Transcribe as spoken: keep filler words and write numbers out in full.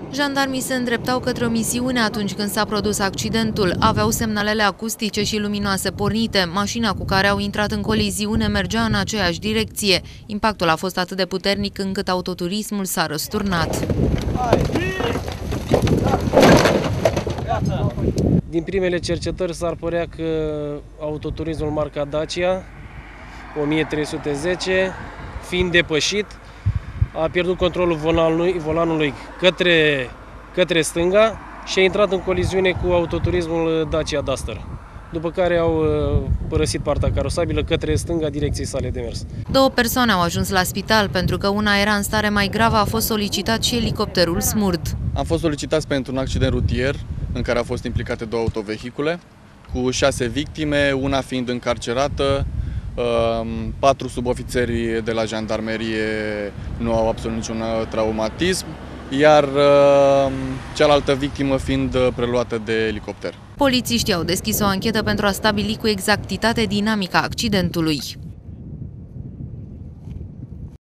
Jandarmii se îndreptau către o misiune atunci când s-a produs accidentul. Aveau semnalele acustice și luminoase pornite. Mașina cu care au intrat în coliziune mergea în aceeași direcție. Impactul a fost atât de puternic încât autoturismul s-a răsturnat. Din primele cercetări s-ar părea că autoturismul marca Dacia o mie trei sute zece, fiind depășit, a pierdut controlul volanului, volanului către, către stânga și a intrat în coliziune cu autoturismul Dacia Duster, după care au părăsit partea carosabilă către stânga direcției sale de mers. Două persoane au ajuns la spital. Pentru că una era în stare mai gravă, a fost solicitat și elicopterul SMURD. Am fost solicitați pentru un accident rutier în care au fost implicate două autovehicule, cu șase victime, una fiind încarcerată. Patru subofițeri de la jandarmerie nu au absolut niciun traumatism, iar cealaltă victimă fiind preluată de elicopter. Polițiștii au deschis o anchetă pentru a stabili cu exactitate dinamica accidentului.